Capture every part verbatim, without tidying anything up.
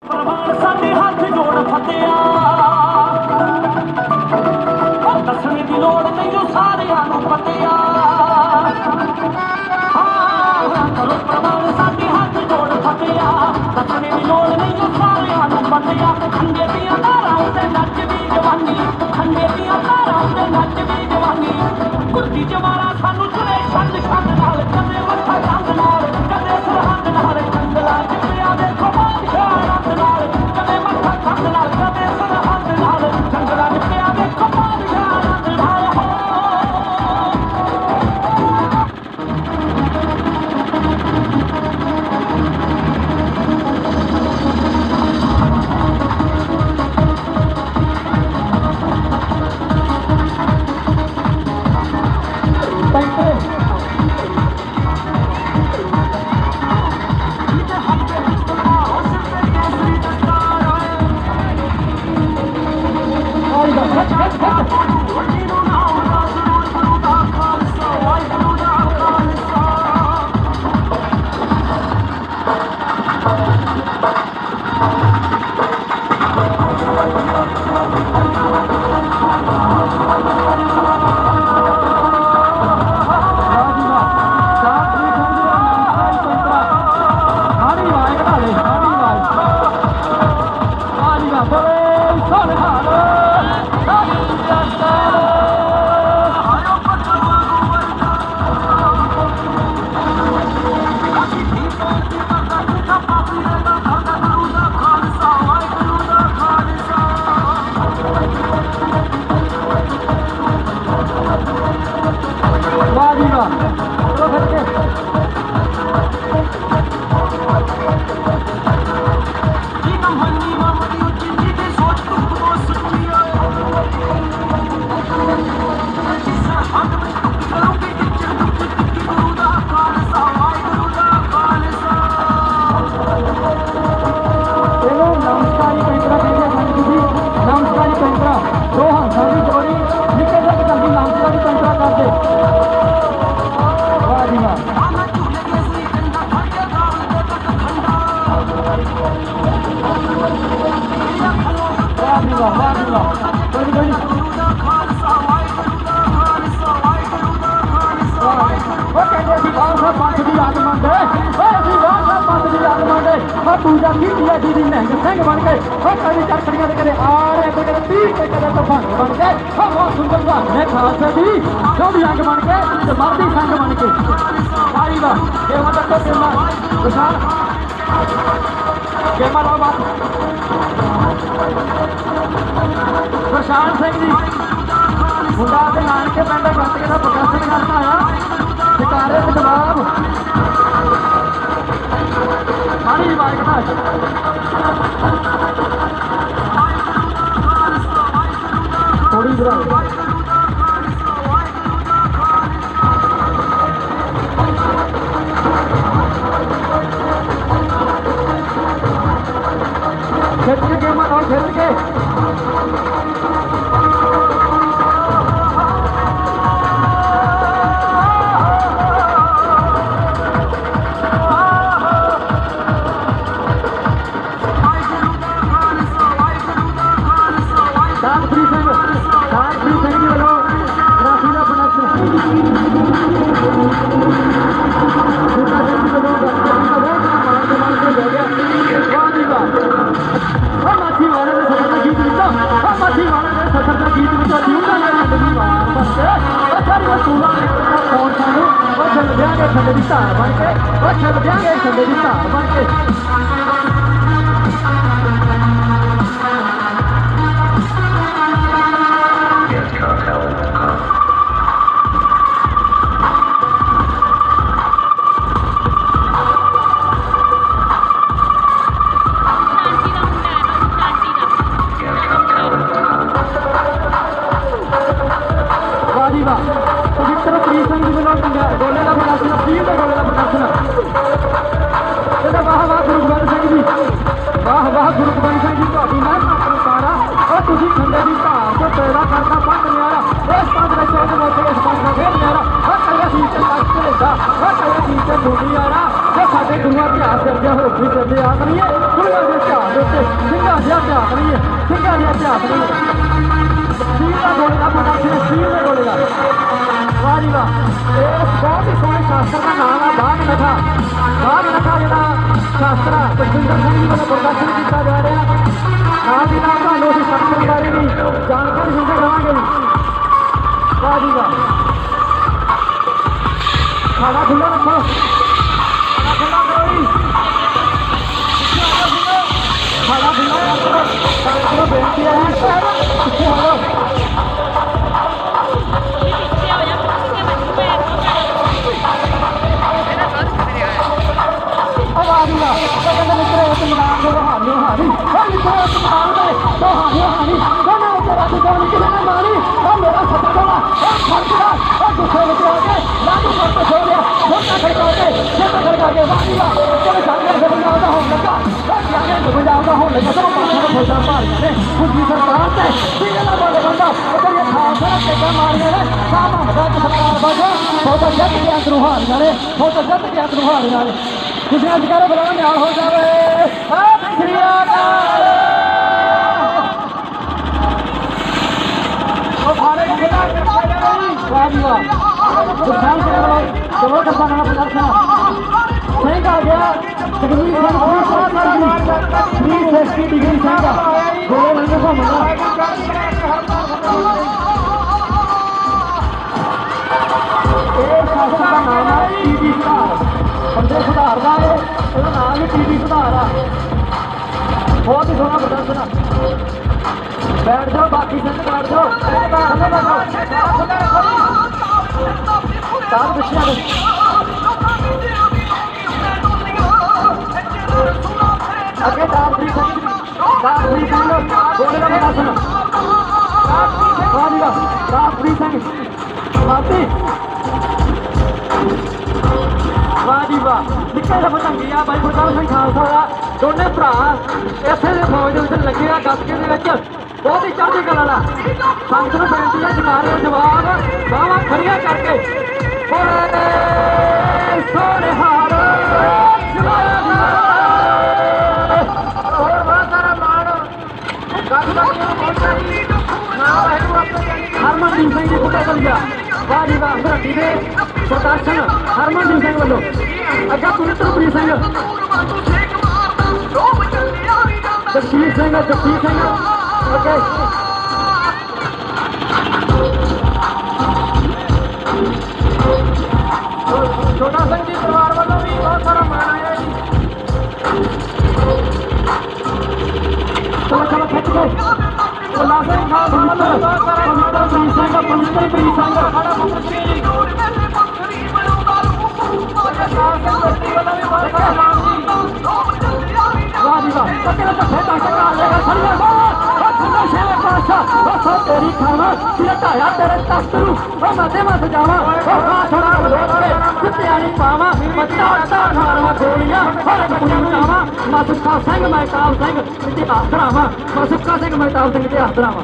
साडे हाथ जोड़ फतेया दसने की लोड़ नहीं सारिया पतिया करो प्रमाण साडे हाथ जोड़ फतेया दसने की लोड़ नहीं सारिया पतिया खंडे दियां तारां उत्ते नचदी जवानी खंडे दियां तारां उत्ते नचदी जवानी कुर्ती जमारा सानू चले छंड छंड नाल कदे मत्था चंद नाल कदे सरहंद नाल कंगला चिपड़िया दे कमाल शानंद नाल कदे मत्था चंद नाल कदे सरहंद नाल कंगला चिपड़िया दे कमाल शानंद नाल पूजा की दीदी नहंग सिंह बन गए कभी चरखड़ियां कदे आ रहे कदे तीर के कदे तफंग बन गए बहुत सुंदर ने खालसा जी जो भी अंग बन के मर्दी संग बन के सारी बात ये मतलब तो केमा विशाल केमा लो बात प्रशांत सिंह जी मुंडा के नानके पिंड गंदगी का प्रदर्शन करता है शिकारे के जवाब पानी की बात करना थोड़ी इधर खिंच के गेम और खिंच के संदे धार बन के चल देंगे संदे धार बन के गोले का प्रदर्शन अपील के गोले का प्रदर्शन वाह वाह गुरु गोबिंद सिंह जी वाह वाह गुरु गोबिंद सिंह जी ਤੁਹਾਡੀ ਮੈਂ ਸਾਰਾ ਉਹ ਤੁਸੀਂ ਖੰਡੇ ਦੀ ਧਾਰ ਤੋਂ ਪੈਦਾ ਕਰਦਾ ਪੰਜ ਨਿਆਰਾ ਇਸ ਪੰਜ ਦੇ ਚੌਕ ਮੋਟੇ ਇਸ ਪੰਜ ਦਾ ਫੇਰ ਨਿਆਰਾ ਉਹ ਕਲਿਆ ਸੀ ਤੇ ਤੱਕ ਲੈਂਦਾ ਉਹ ਕਲਿਆ ਸੀ ਤੇ ਮੁੰਡੀ ਆਰਾ ਉਹ ਸਾਡੇ के गुरुआ इतिहास करके होगी करते आ करिए गुरुआ के इतिहास के उत्ते सिंघा जिहा इतिहास करिए सिंघा जिहा इतिहास करिए सील का गोले का पता सील सील के गोले का वाह जी वाह इस बहुत ही सोहने शास्त्र का नाम है बाघ नखा बाघ नखा जिहड़ा शास्त्र बलजिंदर सिंह जी वालों प्रदर्शन किया जा रहा नाम ही नाम तुहानूं असीं शास्त्र बारे भी जानकारी दिंदे रहांगे वाह जी वाह खाना खुला रखो खाना खुला करो जी खाना खुला करो बेनती है पीछे हटो आवाज़ मित्र इस मैदान को हारी हारी मित्र इस मैदान में तो हारी हारी दोनों तेरा दुकान किसी ने मारी और मेरा सत्ता डोला और खड़का और गुस्से में आके लागू करते सो गया छोटा खड़का के छोटा खड़का के वाह वाह चलो जाके से बजाओ हो लगा और जाके से बजाओ हो लगा तो पाछा को खोजा मार गए खुद सरकार से सीधे ना बोले बंदा अगर ये खास है टेका मार गए सामा बजा के सरकार बाजा बहुत जट के अंदर हार गए बहुत जट के अंदर हार गए कुछ अधिकार बुलाओ न्याय हो जावे श्री अकाल ओ भारत जिला वाह वाह सुशांत चलो चलो करता ना प्रदर्शन सही कहा गया तकनीक से फ्री सेफ्टी डिग्री से का गोले लंगे को मिला एक शासन का नाम है टीवी स्टार बंदे सुधार का है उसका नाम ही टीवी सुधार है बहुत ही सोहना प्रदर्शन बैठ जाओ बाकी संग बैठ जाओ सात बच्चियां अगे डाबरी संग डाबरी संग गोले का प्रदर्शन डाबरी संग माती वाह जी वाह निक्के जिहा पतंगी आ भाई गुरदास सिंह खालसा का दोने भरा इसे फौज के लगे आ गसके बहुत ही चढ़ती कला ला संगत नूं बेनती है जनारे जवाब बाहां खड़ियां करके सोने हार हरमनदीप सिंह जी कुत्ता चल गया वाह जी वाह घराटी दे प्रदर्शन हरमनदीप सिंह वालों अगर पुनित्रप्रीत सिंह जगजीत सिंह जगजीत सिंह ओके छोटा सिंह जी परिवार वालों भी बहुत सारा मान आया जी चलो चलो खिंच गए उल्लासन खान पवित्र पवित्रप्रीत सिंह पवित्रप्रीत सिंह खड़ा पवित्रप्रीत वाह जी वाह पकड़ तो फेंटा टका लेगा खड़िया बात और ठंडा शेर पाशा और सब तेरी खाना सिरटाया तेरे तख्तरू और मते मत जावा और हाथ थोड़ा लोट के कुत्तियानी पावा बच्चा बच्चा खाना गोलियां और कुड़ी चावा मासुका सिंह महताब सिंह इतिहास ड्रामा मासुका सिंह महताब सिंह इतिहास ड्रामा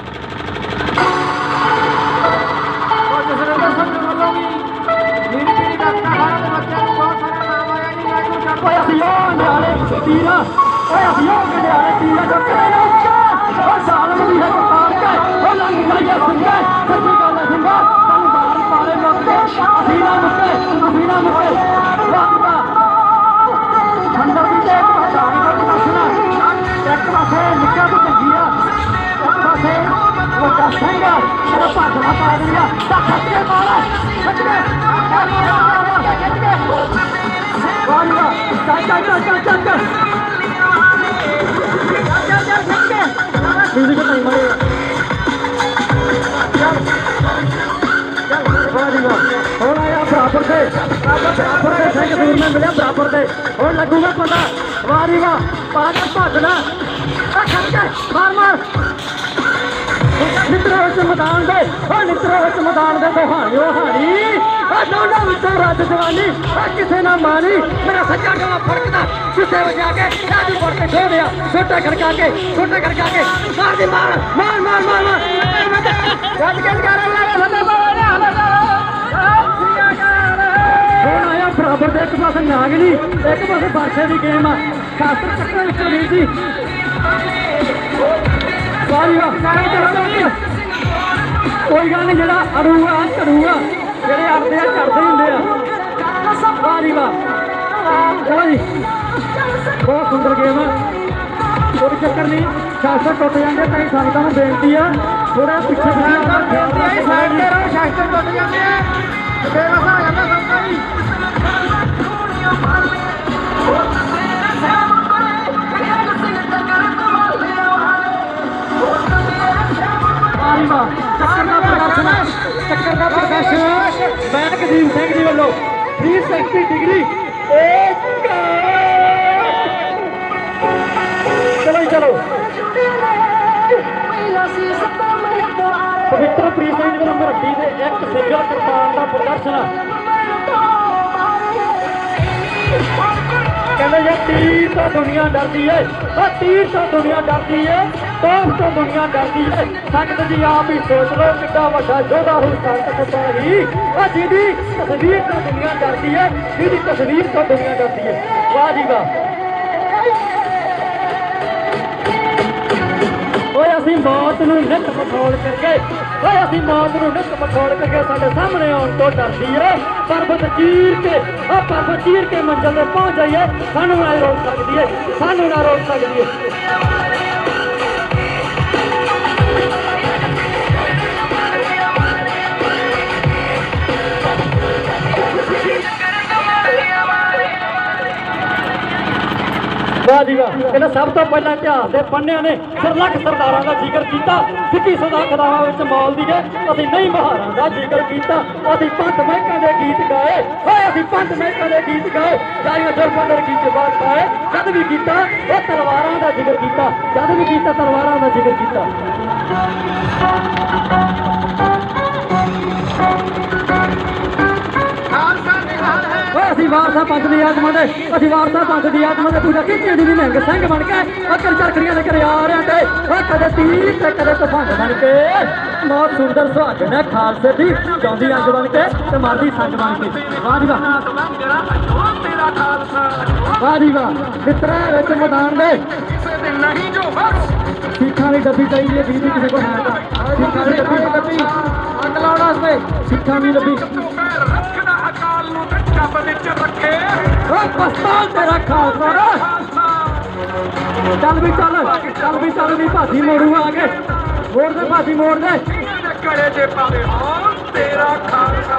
और जसरिंदर सिंह वालों की नीली पीली का अपना खाना के बच्चे को बहुत सारा नाम आया जी लाइव चढ़ कोई असियों नियाले तीरा कोई असियों के नियाले तीरा जो करे उच्चा और जालम भी है पार के और लंग गया सुनके सच्ची गल है सिंगा तन बाहर पारे मुक्के असीना मुक्के असीना मुक्के वाह अंदर भी एक पहचान का दर्शना एक पासे निक्का को चंगिया एक पासे वड्डा सिंह तेरा भागना पा दिया ता खच के मारा खच के खच के वाह वाह चल चल चल चल चल चल चल चल खच के म्यूजिक नहीं मारेगा चल चल वाह जी वाह और आया बराबर से बराबर से सिंह दूर में मिले बराबर से और लगूगा पता वाह जी वाह पागल भागना खच के मार मार मित्रों मैदान दे मित्रों मैदान दे कहानी हानी दोनों विचों रज जवानी किसी ना मानी मेरा सच्चा गला फड़कता किसे बजा के जादू पड़ के छो दिया छोटा खड़का के छोटा खड़का के मार दी मार मार मार मार मार गज गज कर बराबर से एक पास नागनी एक पास बादशाह की गेम आ शास्त्र चक्कर विच वीर जी वारी वाह कोई गल नहीं जरा अड़ूआ झड़ूआ जेडे आते हैं चढ़ते होंगे वारी वाह चलो जी बहुत सुंदर गेम है कोई चक्कर नहीं शास्त्र टुट जाते कई संगतों में बेनती है थोड़ा पिछे शास्त्र टुट जाते हैं चक्कर का प्रदर्शन मैं कदीम सिंह जी वालों थ्री सिक्सटी डिग्री चलो चलो पवित्र प्रीत सिंह जी नंबर अड्डी के एक सिंगल करतान का प्रदर्शन कहते जी तीर तो दुनिया डरती है तीर तो दुनिया डरती है तोप तो दुनिया डरती है संगत जी आप ही सोच लो कितना बड़ा योद्धा हो सकता ही जिहदी तस्वीर तो दुनिया डरती है जिहदी तस्वीर तो दुनिया डरती है वाह जी वाह असीं मौत नूं नित मखौल करके असीं मौत नूं नित मखौल करके साडे सामने आउण तो डरदी है पर्वत चीर के आ पर्वत चीर के मंजिल ते पहुंच जाइए सानूं ना रोक सकदी है सानूं ना रोक सकदी है वाह जी वाह कहते सब तो पहला इतिहास के पन्निया ने सरलख सरदारों का जिक्र किया सिक्की सदा खदावां मौल दी है असीं नहीं महारां का जिक्र किया असीं पंत महकां दे गीत गाए असीं पंत महकां दे गीत गाए जारियां जुल्फां दे गीत बात पाए जद भी किया वो तलवारां का जिक्र किया जद भी किया तलवारां का जिक्र किया असीं वारसा पंथ दी आत्मा दे असीं वारसा पंथ दी आत्मा दे पूजा कीती दी निहंग संग बन के अकर चरखड़ियां दे घरे आ रहे ते कदे तीर ते कदे तफंग बन के मौत सुंदर सुहागन है खालसे दी जांदी अंग बन के ते मारदी संग बन के वाह जी वाह वाह जी वाह मित्रा विच मैदान दे सिक्खां दी डब्बी चाहिए है बीबी किसी को है सिक्खां दी डब्बी डब्बी अंग लाउण वास्ते सिक्खां दी डब्बी तेरा खालसा चल भी चल चल भी चल भी भाजी मोड़ू आगे मोड़ दे भाजी मोड़ दे तेरा खालसा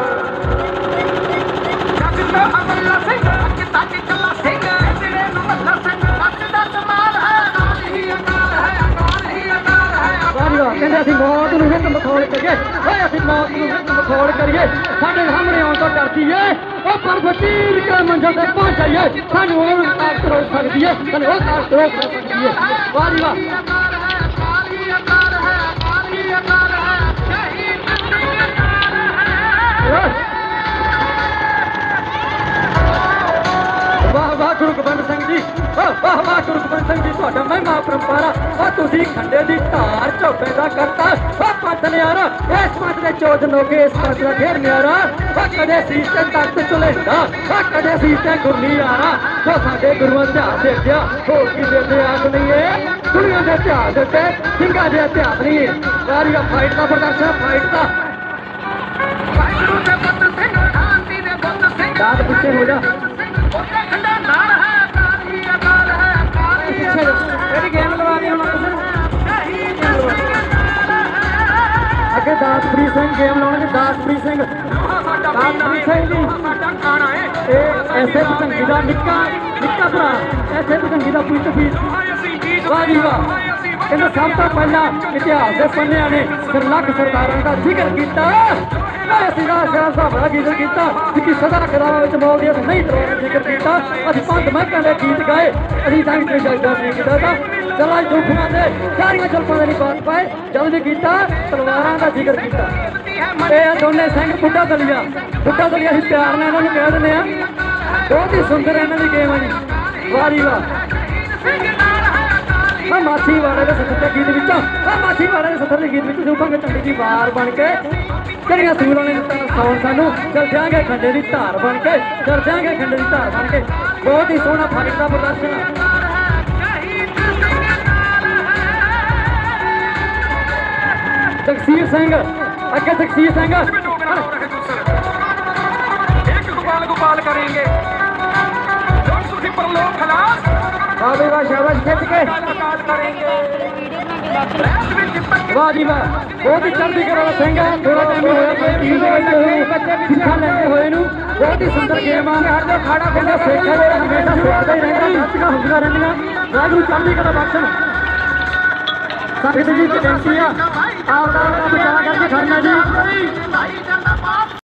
कहते असीं मौत नूं हित मखौल करिए असीं मौत नूं हित मखौल करिए साडे सामने आउण तो डरदी है वो पर्वत चीर के मंजिल तक पहुंच जाइए सानूं वो ताकत रोक सकदी है सानूं वो ताकत रोक सकदी है वाह जी वाह वाह वाह गुरु गोबिंद सिंह जी वाह वाह गुरु गोबिंद सिंह जी तुहाडा महिमा परंपरा और तुसीं खंडे दी धार झोपे दा करता ओ पंथ नियारा इस पंथ दे चोज नोगे इस पंथ दा घेर नियारा ओ कदे सीस ते तख्त चलेंदा ओ कदे सीस ते गुरनी आरा जो साडे गुरुआं इतिहास देखिया होर किसे इतिहास नहीं है दुनिया दे इतिहास ते सिंघां दे इतिहास नहीं है वारी दा फाइट दा प्रदर्शन फाइट दा दाद पीछे हो जा गेम लगा दी अगे दासप्रीत सिंह गेम लाने दासप्रीत सिंह दासप्रीत सिंह जी ऐसे भजंगी का निक्का निक्का भरा ऐसे भजंगी का पुत भी वाह जी वाह कहते सब तो पहला इतिहास के पन्निया ने सरलख सरदारों का जिक्र किया जिक्र किया सिक्की सदा खदावां मौल दी नहीं तलवारां जिक्र किया असीं पंत महकां दे गीत गाए असीं संग ते जजदा नहीं किया चला जुल्फां दे सारियां जुल्फां दे नहीं बात पाए जद भी किया तलवारां का जिक्र किया ये दोने सिंह बुढ़ा दलिया बुढ़ा दलिया असीं प्यार नाल इन्हां नूं कह दिंदे आ बहुत ही सुंदर इन्हां दी गेम है जी वाह जी वाह माछी वाले के सत्तर के गीत विचों माछी वाले के सत्तर के गीत विचों जुल्फां के चंडी की वार बन के ਕਿਹੜੀਆਂ ਸੂਲਾਂ ਨੇ ਦਿੱਤਾ ਨਸਾਉਣ ਸਾਨੂੰ ਚੱਲ ਜਾਾਂਗੇ ਖੰਡੇ ਦੀ ਧਾਰ ਬਣ ਕੇ ਚੱਲ ਜਾਾਂਗੇ ਖੰਡੇ ਦੀ ਧਾਰ ਬਣ ਕੇ ਬਹੁਤ ਹੀ ਸੋਹਣਾ ਫਰਕ ਦਾ ਪ੍ਰਦਰਸ਼ਨ ਜਗਸੀਰ ਸਿੰਘ ਅੱਗੇ ਜਗਸੀਰ ਸਿੰਘ एक गोपाल गोपाल करेंगे पर लोग खलास वाह भाई वाह शाबाश खिंच के गोपाल करेंगे वाह जी वाह बहुत ही चढ़ती करा ਸਿੰਘ ਹੈ ਥੋੜਾ ਟਾਈਮ ਹੋਇਆ ਟੀਮ ਦੇ ਵਿੱਚ ਹੋਏ ਸਿੱਖਾ ਲੈਂਦੇ ਹੋਏ ਨੂੰ ਬਹੁਤ ਹੀ ਸੁੰਦਰ ਗੇਮ ਆ ਹਰ ਜੋ ਖਾੜਾ ਕਹਿੰਦਾ ਸਿੱਖਾ ਜਿਹੜਾ ਹਮੇਸ਼ਾ ਸਿੱਖਦਾ ਹੀ ਰਹਿੰਦਾ ਗਲਤੀਆਂ ਹੁੰਦੀਆਂ ਰਹਿੰਦੀਆਂ ਵਾਹਿਗੁਰੂ ਚੜ੍ਹਦੀ ਕਲਾ ਬਖਸ਼ਣ ਸੰਗਤ ਜੀ ਬੇਨਤੀ ਆ ਆਪ ਦਾ ਬਚਾ ਕਰਕੇ ਖੜਨਾ ਜੀ